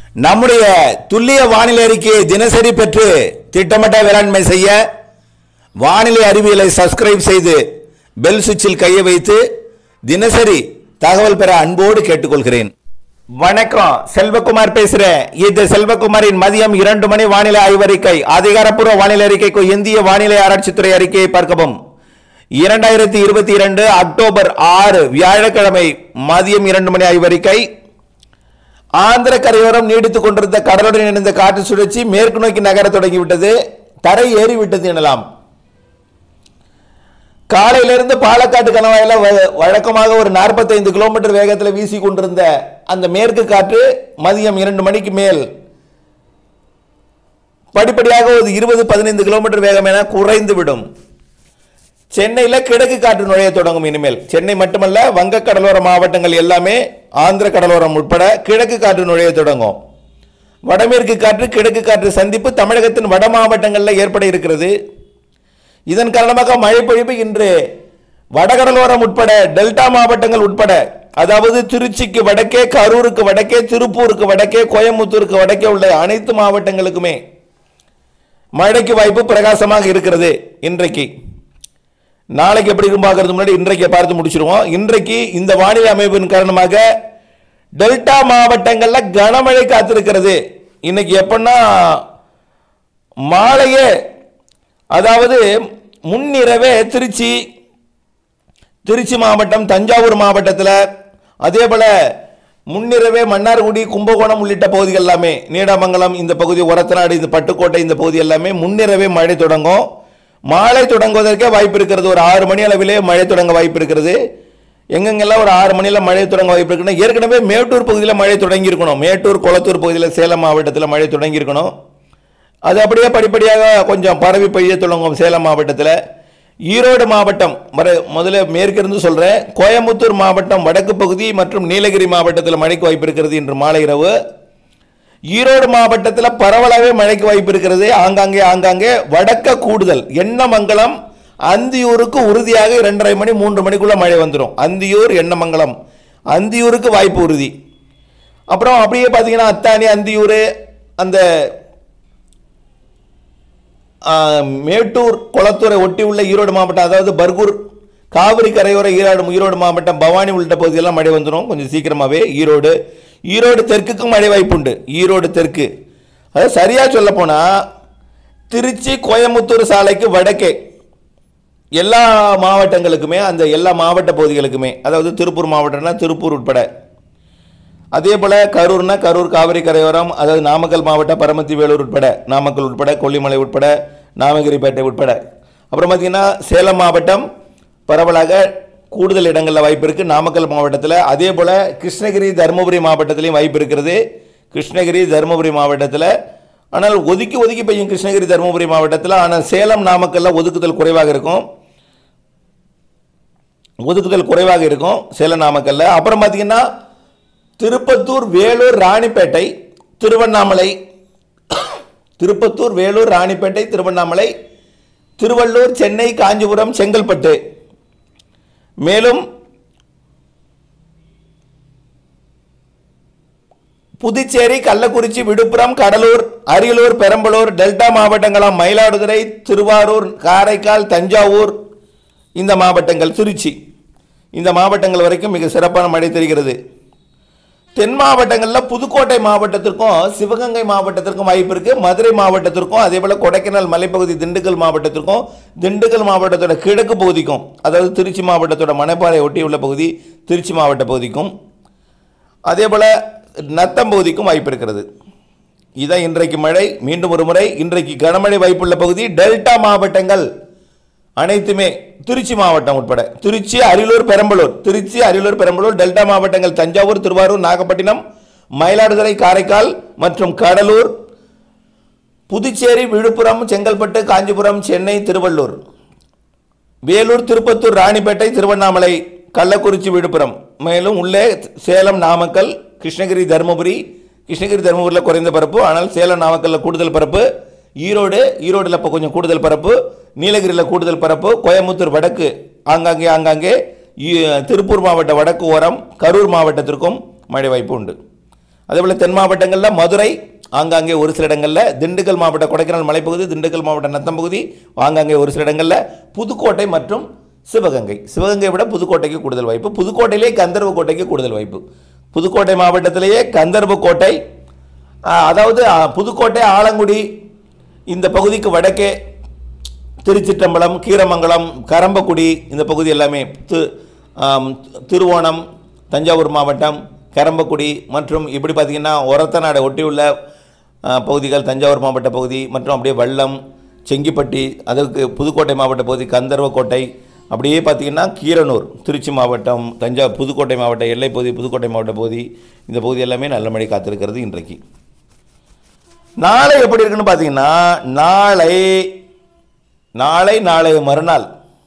நம்முடைய துல்லிய வானிலை அறிக்கையை தினசரி பெற்று திட்டமிட்ட வேளாண்மை செய்ய வானிலை அறிவியலை சப்ஸ்கிரைப் செய்து பெல் சுவிட்சில் கையை வைத்து தினசரி தகவல் பெற அன்போடு கேட்டுக்கொள்கிறேன். வணக்கம், செல்வகுமார் பேசுறேன். இது செல்வகுமாரின் மதியம் 2 மணி வானிலை ஆய்வறிக்கை. அதிகாரப்பூர்வ வானிலை அறிக்கைக்கு இந்திய வானிலை ஆராய்ச்சித்துறை அறிக்கையை பார்க்கவும். 2022 அக்டோபர் 6 வியாழக்கிழமை மதியம் 2 மணி ஆய்வறிக்கை. ஆந்திர கரையோரம் நீடித்துக் கொண்டிருந்த கடலுடன் இணைந்த காற்று சுழற்சி மேற்கு நோக்கி நகர தொடங்கிவிட்டது. தரை ஏறிவிட்டது எனலாம். காலையிலிருந்து பாலக்காட்டு கணவாயில வழக்கமாக ஒரு 45 கிலோமீட்டர் வேகத்தில் வீசி கொண்டிருந்த அந்த மேற்கு காற்று மதியம் 2 மணிக்கு மேல் படிப்படியாக ஒரு 20-15 கிலோமீட்டர் வேகம் என குறைந்துவிடும். சென்னையில் கிழக்கு காற்று நுழைய தொடங்கும். இனிமேல் சென்னை மட்டுமல்ல, வங்க கடலோர மாவட்டங்கள் எல்லாமே ஆந்திர கடலோரம் உட்பட கிழக்கு காற்று நுழைய தொடங்கும். வடமேற்கு காற்று கிழக்கு காற்று சந்திப்பு தமிழகத்தின் வட மாவட்டங்களில் ஏற்பட இருக்கிறது. இதன் காரணமாக மழை பொழிவு இன்று வடகடலோரம் உட்பட டெல்டா மாவட்டங்கள் உட்பட, அதாவது திருச்சிக்கு வடக்கே, கரூருக்கு வடக்கே, திருப்பூருக்கு வடக்கே, கோயம்புத்தூருக்கு வடக்கே உள்ள அனைத்து மாவட்டங்களுக்குமே மழைக்கு வாய்ப்பு பிரகாசமாக இருக்கிறது. இன்றைக்கு நாளைக்கு எப்படி இருக்கும் பார்க்கறதுக்கு முன்னாடி இன்றைக்கு பார்த்து முடிச்சிருவோம். இன்றைக்கு இந்த வானிலை அமைப்பின் காரணமாக டெல்டா மாவட்டங்களில் கனமழை காத்திருக்கிறது. இன்னைக்கு எப்பன்னா மாலையே, அதாவது முன்னிரவே திருச்சி மாவட்டம், தஞ்சாவூர் மாவட்டத்தில், அதே போல முன்னிரவே மன்னார்குடி, கும்பகோணம் உள்ளிட்ட பகுதிகள் எல்லாமே, நீடாமங்கலம் இந்த பகுதி, ஒரத்தநாடு, இந்த பட்டுக்கோட்டை இந்த பகுதி எல்லாமே முன்னிரவே மழை தொடங்கும். மாலை தொடங்குவதற்கே வாய்ப்பு இருக்கிறது. ஒரு 6 மணி அளவிலே மழை தொடங்க வாய்ப்பு இருக்கிறது. எங்கெங்கெல்லாம் ஒரு 6 மணியில் மழை தொடங்க வாய்ப்பு இருக்குன்னா, ஏற்கனவே மேட்டூர் பகுதியில் மழை தொடங்கி இருக்கணும். மேட்டூர், கொளத்தூர் பகுதியில், சேலம் மாவட்டத்தில் மழை தொடங்கி இருக்கணும். அது அப்படியே படிப்படியாக கொஞ்சம் பரவி பெய்ய தொடங்கும் சேலம் மாவட்டத்தில். ஈரோடு மாவட்டம் முதல்ல மேற்கிருந்து சொல்கிறேன். கோயம்புத்தூர் மாவட்டம் வடக்கு பகுதி மற்றும் நீலகிரி மாவட்டத்தில் மழைக்கு வாய்ப்பு இருக்கிறது இன்று மாலை இரவு. ஈரோடு மாவட்டத்தில் பரவலாகவே மழைக்கு வாய்ப்பு இருக்கிறது. ஆங்காங்கே வடக்க கூடுதல் எண்ணமங்கலம், அந்தியூருக்கு உறுதியாக 2:30 மணி 3 மணிக்குள்ள மழை வந்துடும். அந்தியூர், எண்ணமங்கலம், அந்தியூருக்கு வாய்ப்பு உறுதி. அப்புறம் அப்படியே பார்த்தீங்கன்னா அத்தானி, அந்தியூர், அந்த மேட்டூர், கொளத்தூரை ஒட்டி உள்ள ஈரோடு மாவட்டம், அதாவது பர்கூர், காவிரி கரையோர ஈரோடு மாவட்டம், பவானி உள்ளிட்ட பகுதியெல்லாம் மழை வந்துடும் கொஞ்சம் சீக்கிரமாகவே. ஈரோடு தெற்குக்கும் மழை வாய்ப்பு உண்டு. ஈரோடு தெற்கு, அதாவது சரியாக சொல்ல போனால் திருச்சி கோயம்புத்தூர் சாலைக்கு வடக்கே எல்லா மாவட்டங்களுக்குமே, அந்த எல்லா மாவட்ட பகுதிகளுக்குமே, அதாவது திருப்பூர் மாவட்டம்னா திருப்பூர் உட்பட, அதே போல் கரூர்னா கரூர் காவிரி கரையோரம், அதாவது நாமக்கல் மாவட்டம், பரமத்தி வேலூர் உட்பட, நாமக்கல் உட்பட, கொல்லிமலை உட்பட, நாமகிரிப்பேட்டை உட்பட. அப்புறம் பார்த்திங்கன்னா சேலம் மாவட்டம் பரவலாக கூடுதல் இடங்களில் வாய்ப்பு இருக்குது நாமக்கல் மாவட்டத்தில். அதே போல் கிருஷ்ணகிரி, தருமபுரி மாவட்டத்திலையும் வாய்ப்பு இருக்கிறது. கிருஷ்ணகிரி, தருமபுரி மாவட்டத்தில், ஆனால் ஒதுக்கி பெய்யும் கிருஷ்ணகிரி, தருமபுரி மாவட்டத்தில். ஆனால் சேலம், நாமக்கல்ல ஒதுக்குதல் குறைவாக இருக்கும் சேலம், நாமக்கல்ல. அப்புறம் பார்த்திங்கன்னா திருப்பத்தூர், வேலூர், ராணிப்பேட்டை, திருவண்ணாமலை, திருவள்ளூர், சென்னை, காஞ்சிபுரம், செங்கல்பட்டு, மேலும் புதுச்சேரி, கள்ளக்குறிச்சி, விழுப்புரம், கடலூர், அரியலூர், பெரம்பலூர், டெல்டா மாவட்டங்களாம் மயிலாடுதுறை, திருவாரூர், காரைக்கால், தஞ்சாவூர் இந்த மாவட்டங்கள், திருச்சி இந்த மாவட்டங்கள் வரைக்கும் மிக சிறப்பான மழை தெரிகிறது. தென் மாவட்டங்களில் புதுக்கோட்டை மாவட்டத்திற்கும் சிவகங்கை மாவட்டத்திற்கும் வாய்ப்பு இருக்குது. மதுரை மாவட்டத்திற்கும், அதே போல் கொடைக்கானல் மலைப்பகுதி, திண்டுக்கல் மாவட்டத்திற்கும், திண்டுக்கல் மாவட்டத்தோட கிழக்கு பகுதிக்கும், அதாவது திருச்சி மாவட்டத்தோட மணப்பாறை ஒட்டியுள்ள பகுதி திருச்சி மாவட்ட பகுதிக்கும், அதே போல் நத்தம் பகுதிக்கும் வாய்ப்பு இருக்கிறது. இதான் இன்றைக்கு மழை. மீண்டும் ஒரு முறை, இன்றைக்கு கனமழை வாய்ப்புள்ள பகுதி டெல்டா மாவட்டங்கள் அனைத்துமே, திருச்சி மாவட்டம் உட்பட, திருச்சி, அரியலூர், பெரம்பலூர், டெல்டா மாவட்டங்கள் தஞ்சாவூர், திருவாரூர், நாகப்பட்டினம், மயிலாடுதுறை, காரைக்கால் மற்றும் கடலூர், புதுச்சேரி, விழுப்புரம், செங்கல்பட்டு, காஞ்சிபுரம், சென்னை, திருவள்ளூர், வேலூர், திருப்பத்தூர், ராணிப்பேட்டை, திருவண்ணாமலை, கள்ளக்குறிச்சி, விழுப்புரம், மேலும் உள்ளே சேலம், நாமக்கல், கிருஷ்ணகிரியில் குறைந்த பரப்பு, ஆனால் சேலம், நாமக்கல்ல கூடுதல் பரப்பு, ஈரோடில் இப்போ கொஞ்சம் கூடுதல் பரப்பு, நீலகிரியில் கூடுதல் பரப்பு, கோயம்புத்தூர் வடக்கு ஆங்காங்கே, திருப்பூர் மாவட்ட வடக்கு ஓரம், கரூர் மாவட்டத்திற்கும் மழை வாய்ப்பு உண்டு. அதேபோல் தென் மாவட்டங்களில் மதுரை ஆங்காங்கே ஒரு சில இடங்களில், திண்டுக்கல் மாவட்ட கொடைக்கானல் மலைப்பகுதி, திண்டுக்கல் மாவட்ட நத்தம் பகுதி ஆங்காங்கே ஒரு சில இடங்களில், புதுக்கோட்டை மற்றும் சிவகங்கை விட புதுக்கோட்டைக்கு கூடுதல் வாய்ப்பு. புதுக்கோட்டையிலே கந்தர்வ கோட்டைக்கு கூடுதல் வாய்ப்பு. புதுக்கோட்டை மாவட்டத்திலேயே கந்தர்வ கோட்டை, அதாவது புதுக்கோட்டை, ஆலங்குடி இந்த பகுதிக்கு வடக்கே திருச்சிற்றம்பலம், கீரமங்கலம், கரம்பக்குடி இந்த பகுதி எல்லாமே, திருவோணம், தஞ்சாவூர் மாவட்டம், கரம்பக்குடி மற்றும் இப்படி பார்த்திங்கன்னா ஒரத்தநாடை ஒட்டியுள்ள பகுதிகள், தஞ்சாவூர் மாவட்ட பகுதி மற்றும் அப்படியே வல்லம், செங்கிப்பட்டி, அதற்கு புதுக்கோட்டை மாவட்ட பகுதி கந்தர்வக்கோட்டை, அப்படியே பார்த்திங்கன்னா கீரனூர், திருச்சி மாவட்டம், புதுக்கோட்டை மாவட்ட எல்லை பகுதி, புதுக்கோட்டை மாவட்ட பகுதி, இந்த பகுதி எல்லாமே நல்ல மழை காத்திருக்கிறது இன்றைக்கு. நாளை எப்படி இருக்குன்னு பார்த்தீங்கன்னா, நாளை மறுநாள்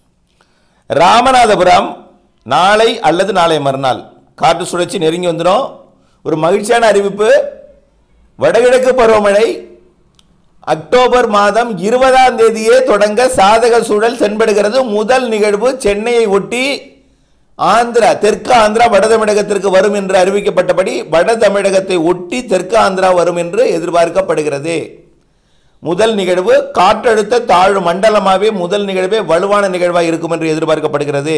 ராமநாதபுரம், நாளை அல்லது நாளை மறுநாள் காற்று சுழற்சி நெருங்கி வந்துடும். ஒரு மகிழ்ச்சியான அறிவிப்பு, வடகிழக்கு பருவமழை அக்டோபர் மாதம் 20ஆம் தேதியே தொடங்க சாதக சூழல் தென்படுகிறது. முதல் நிகழ்வு சென்னையை ஒட்டி ஆந்திரா, தெற்கு ஆந்திரா வட தமிழகத்திற்கு வரும் என்று அறிவிக்கப்பட்டபடி வட தமிழகத்தை ஒட்டி தெற்கு ஆந்திரா வரும் என்று எதிர்பார்க்கப்படுகிறது. முதல் நிகழ்வு காற்றழுத்த தாழ்வு மண்டலமாகவே முதல் நிகழ்வே வலுவான நிகழ்வாக இருக்கும் என்று எதிர்பார்க்கப்படுகிறது.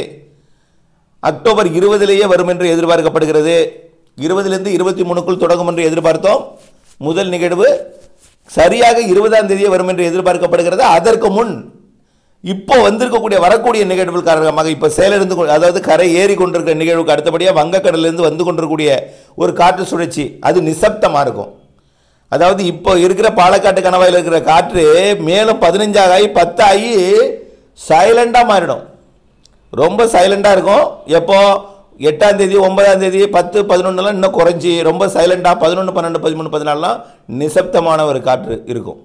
அக்டோபர் 20லேயே வரும் என்று எதிர்பார்க்கப்படுகிறது. 20லிருந்து 23க்குள் தொடங்கும் என்று எதிர்பார்த்தோம். முதல் நிகழ்வு சரியாக 20ஆம் தேதியே வரும் என்று எதிர்பார்க்கப்படுகிறது. அதற்கு முன் இப்போ வந்திருக்கக்கூடிய வரக்கூடிய நிகழ்வுகள் காரணமாக இப்போ சேலிருந்து, அதாவது கரை ஏறி கொண்டிருக்கிற நிகழ்வுக்கு அடுத்தபடியாக வங்கக்கடலிருந்து வந்து கொண்டிருக்கக்கூடிய ஒரு காற்று சுழற்சி, அது நிசப்தமாக இருக்கும். அதாவது இப்போ இருக்கிற பாலக்காட்டு கணவாயில் இருக்கிற காற்று மேலும் 15 ஆகி 10 ஆகி சைலண்டாக மாறிடும். ரொம்ப சைலண்டாக இருக்கும். எப்போ 8ஆம் தேதி, 9ஆம் தேதி, 10, 11 இன்னும் குறைஞ்சி ரொம்ப சைலண்டாக 11, 12, 13, 14 நிசப்தமான ஒரு காற்று இருக்கும்.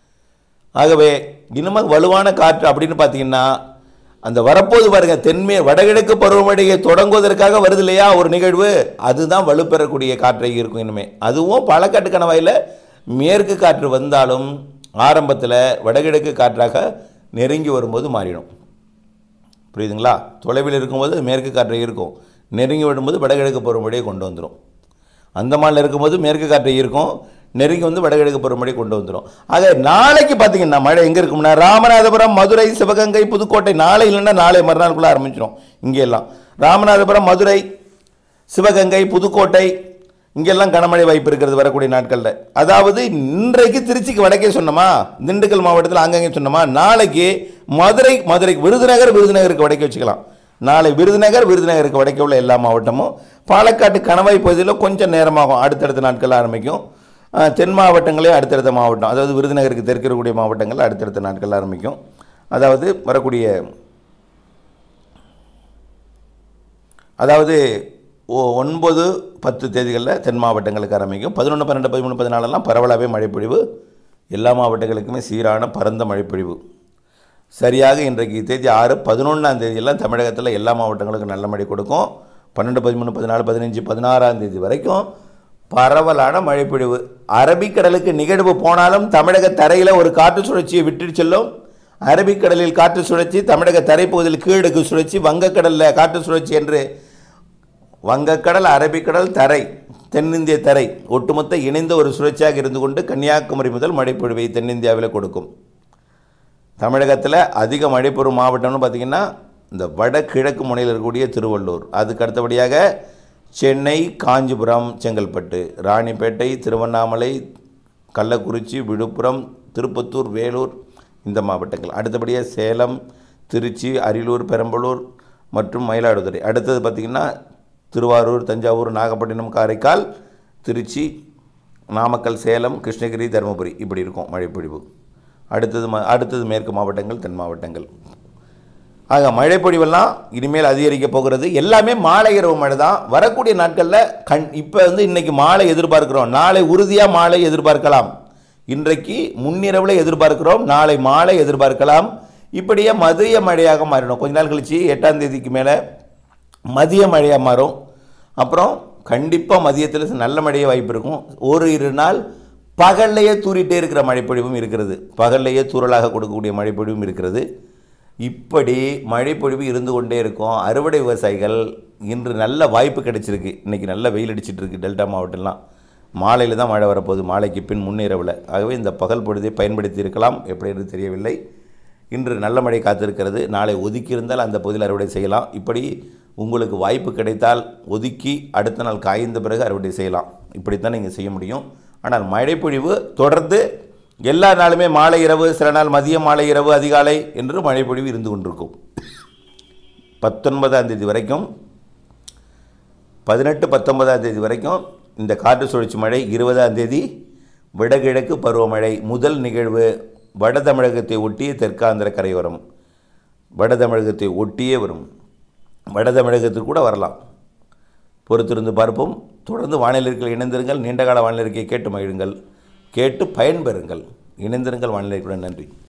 ஆகவே இன்னமும் வலுவான காற்று அப்படின்னு பார்த்தீங்கன்னா, அந்த வரப்போது பாருங்க, வடகிழக்கு பருவமழையை தொடங்குவதற்காக வருது இல்லையா ஒரு நிகழ்வு, அதுதான் வலுப்பெறக்கூடிய காற்றை இருக்கும் இனிமே. அதுவும் பாலக்காட்டு கணவாயில் மேற்கு காற்று வந்தாலும் ஆரம்பத்தில் வடகிழக்கு காற்றாக நெருங்கி வரும்போது மாறிடும். புரியுதுங்களா? தொலைவில் இருக்கும்போது மேற்கு காற்று இருக்கும், நெருங்கி விடும்போது வடகிழக்கு பருவமழையை கொண்டு வந்துடும். அந்தமானில் இருக்கும்போது மேற்கு காற்று இருக்கும், நெருங்கி வந்து வடகிழக்கு பருவமழை கொண்டு வந்துடும். ஆக நாளைக்கு பார்த்தீங்கன்னா மழை எங்கே இருக்கும்னா, ராமநாதபுரம், மதுரை, சிவகங்கை, புதுக்கோட்டை, நாளை இல்லைன்னா நாளை மறுநாளுக்குள்ளே ஆரம்பிச்சிடும். இங்கெல்லாம் ராமநாதபுரம், மதுரை, சிவகங்கை, புதுக்கோட்டை இங்கெல்லாம் கனமழை வாய்ப்பு இருக்கிறது வரக்கூடிய நாட்களில். அதாவது இன்றைக்கு திருச்சிக்கு வடக்கே சொன்னோமா, திண்டுக்கல் மாவட்டத்தில் அங்கங்கே சொன்னோமா, நாளைக்கு மதுரைக்கு விருதுநகருக்கு வடக்கே வச்சுக்கலாம். நாளை விருதுநகருக்கு வடக்கே உள்ள எல்லா மாவட்டமும், பாலக்காட்டு கணவாய் பகுதியில் கொஞ்சம் நேரமாகும், அடுத்தடுத்த நாட்கள் ஆரம்பிக்கும். தென் மாவட்டங்களே அடுத்தடுத்த மாவட்டம், அதாவது விருதுநகருக்கு தெற்கு இருக்கக்கூடிய மாவட்டங்கள் அடுத்தடுத்த நாட்கள் ஆரம்பிக்கும். அதாவது வரக்கூடிய 9, 10 தேதிகளில் தென் மாவட்டங்களுக்கு ஆரம்பிக்கும். 11, 12, 13, 14 பரவலாகவே மழைப்பொழிவு, எல்லா மாவட்டங்களுக்குமே சீரான பரந்த மழைப்பொழிவு. சரியாக இன்றைக்கு தேதி 6, 11ஆம் தேதியெல்லாம் தமிழகத்தில் எல்லா மாவட்டங்களுக்கும் நல்ல மழை கொடுக்கும். 12, 13, 14, 15, 16ஆம் தேதி வரைக்கும் பரவலான மழைப்பொழிவு. அரபிக்கடலுக்கு நிகழ்வு போனாலும் தமிழக தரையில் ஒரு காற்று சுழற்சியை விட்டு செல்லும். அரபிக்கடலில் காற்று சுழற்சி, தமிழக தரைப்பகுதியில் கீழடுக்கு சுழற்சி, வங்கக்கடலில் காற்று சுழற்சி என்று வங்கக்கடல், அரபிக்கடல், தரை, தென்னிந்திய தரை ஒட்டுமொத்த இணைந்த ஒரு சுழற்சியாக இருந்து கொண்டு கன்னியாகுமரி முதல் மழைப்பொழிவை தென்னிந்தியாவில் கொடுக்கும். தமிழகத்தில் அதிக மழை பெறும் மாவட்டம்னு பார்த்திங்கன்னா இந்த வடகிழக்கு முனையில் இருக்கக்கூடிய திருவள்ளூர், அதுக்கு அடுத்தபடியாக சென்னை, காஞ்சிபுரம், செங்கல்பட்டு, ராணிப்பேட்டை, திருவண்ணாமலை, கள்ளக்குறிச்சி, விழுப்புரம், திருப்பத்தூர், வேலூர் இந்த மாவட்டங்கள். அடுத்தபடியாக சேலம், திருச்சி, அரியலூர், பெரம்பலூர் மற்றும் மயிலாடுதுறை. அடுத்தது பார்த்திங்கன்னா திருவாரூர், தஞ்சாவூர், நாகப்பட்டினம், காரைக்கால், திருச்சி, நாமக்கல், சேலம், கிருஷ்ணகிரி, தருமபுரி இப்படி இருக்கும் மழைப்பொழிவு. அடுத்தது மேற்கு மாவட்டங்கள், தென் மாவட்டங்கள். ஆக மழைப்பொழிவெல்லாம் இனிமேல் அதிகரிக்க போகிறது. எல்லாமே மாலை இரவு மழை தான் வரக்கூடிய நாட்களில். இப்போ இன்றைக்கி மாலை எதிர்பார்க்குறோம், நாளை உறுதியாக மாலை எதிர்பார்க்கலாம். இன்றைக்கு முன்னிரவில் எதிர்பார்க்குறோம், நாளை மாலை எதிர்பார்க்கலாம். இப்படியே மதிய மழையாக மாறிடும். கொஞ்ச நாள் கழித்து 8ஆம் தேதிக்கு மேலே மதிய மழையாக மாறும். அப்புறம் கண்டிப்பாக மதியத்தில் நல்ல மழையே வாய்ப்பு இருக்கும். ஒரு 2 நாள் பகல்லையே தூரிட்டே இருக்கிற மழைப்பொழிவும் இருக்கிறது, பகல்லையே தூறலாக கொடுக்கக்கூடிய மழைப்பொழிவும் இருக்கிறது. இப்படி மழைப்பொழிவு இருந்து கொண்டே இருக்கும். அறுவடை விவசாயிகள் இன்று நல்ல வாய்ப்பு கிடைச்சிருக்கு. இன்றைக்கி நல்ல வெயில் அடிச்சிட்ருக்கு டெல்டா மாவட்டம்லாம். மாலையில் தான் மழை வரப்போகுது, மாலைக்கு பின் முன்னிரவில். ஆகவே இந்த பகல் பொழுதை பயன்படுத்தி இருக்கலாம், எப்படி என்று தெரியவில்லை. இன்று நல்ல மழை காத்திருக்கிறது. நாளை ஒதுக்கி இருந்தால் அந்த பகுதியில் அறுவடை செய்யலாம். இப்படி உங்களுக்கு வாய்ப்பு கிடைத்தால் ஒதுக்கி அடுத்த நாள் காய்ந்த பிறகு அறுவடை செய்யலாம். இப்படித்தான் நீங்கள் செய்ய முடியும். ஆனால் மழைப்பொழிவு தொடர்ந்து எல்லா நாளுமே மாலை இரவு, சில நாள் மதியம், மாலை இரவு, அதிகாலை என்று மழைப்பொழிவு இருந்து கொண்டிருக்கும். 19ஆம் தேதி வரைக்கும், 18, 19ஆம் தேதி வரைக்கும் இந்த காற்று சுழற்சி மழை. 20ஆம் தேதி வடகிழக்கு பருவமழை முதல் நிகழ்வு வட தமிழகத்தை ஒட்டிய தெற்காந்திர கரையோரம், வட தமிழகத்தை ஒட்டியே வரும். வட தமிழகத்துக்கு கூட வரலாம். பொறுத்திருந்து பார்ப்போம். தொடர்ந்து வானிலை அறிக்கையில் இணைந்திருங்கள். நீண்டகால வானிலை அறிக்கையை கேட்டு மகிழுங்கள், கேட்டு பயன்பெறுங்கள். இணைந்திருங்கள் வானிலை அறிக்கையுடன். நன்றி.